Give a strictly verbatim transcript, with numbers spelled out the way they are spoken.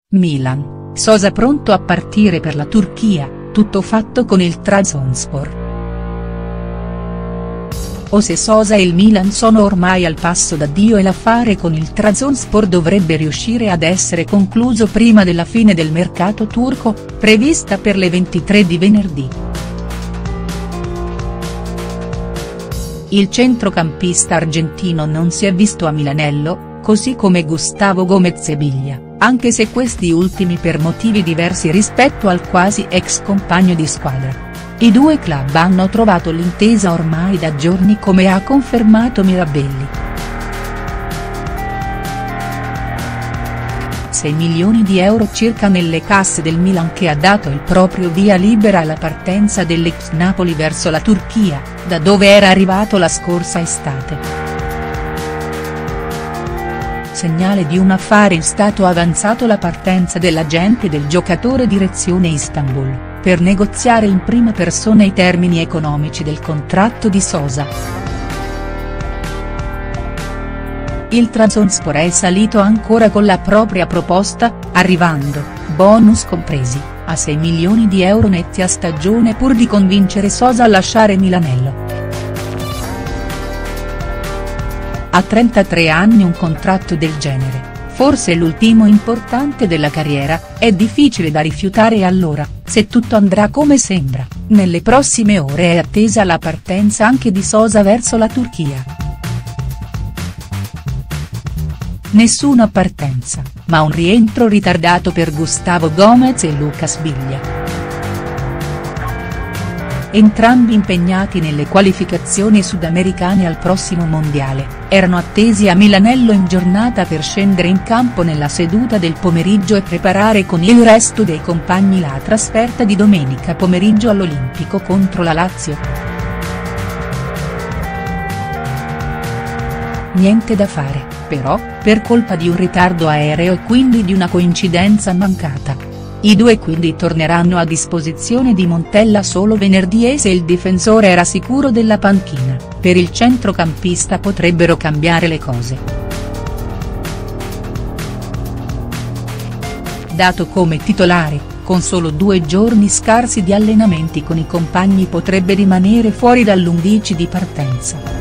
Milan, Sosa pronto a partire per la Turchia, tutto fatto con il Trabzonspor. O se Sosa e il Milan sono ormai al passo d'addio e l'affare con il Trabzonspor dovrebbe riuscire ad essere concluso prima della fine del mercato turco, prevista per le ventitré di venerdì. Il centrocampista argentino non si è visto a Milanello, così come Gustavo Gomez e Biglia, anche se questi ultimi per motivi diversi rispetto al quasi ex compagno di squadra. I due club hanno trovato l'intesa ormai da giorni, come ha confermato Mirabelli. sei milioni di euro circa nelle casse del Milan, che ha dato il proprio via libera alla partenza dell'ex Napoli verso la Turchia, da dove era arrivato la scorsa estate. Segnale di un affare in stato avanzato la partenza dell'agente del giocatore direzione Istanbul, per negoziare in prima persona i termini economici del contratto di Sosa. Il Trabzonspor è salito ancora con la propria proposta, arrivando, bonus compresi, a sei milioni di euro netti a stagione pur di convincere Sosa a lasciare Milanello. A trentatré anni un contratto del genere, forse l'ultimo importante della carriera, è difficile da rifiutare e allora, se tutto andrà come sembra, nelle prossime ore è attesa la partenza anche di Sosa verso la Turchia. Nessuna partenza, ma un rientro ritardato per Gustavo Gomez e Lucas Biglia. Entrambi impegnati nelle qualificazioni sudamericane al prossimo mondiale, erano attesi a Milanello in giornata per scendere in campo nella seduta del pomeriggio e preparare con il resto dei compagni la trasferta di domenica pomeriggio all'Olimpico contro la Lazio. Niente da fare, però, per colpa di un ritardo aereo e quindi di una coincidenza mancata. I due quindi torneranno a disposizione di Montella solo venerdì e se il difensore era sicuro della panchina, per il centrocampista potrebbero cambiare le cose. Dato come titolare, con solo due giorni scarsi di allenamenti con i compagni potrebbe rimanere fuori dall'undici di partenza.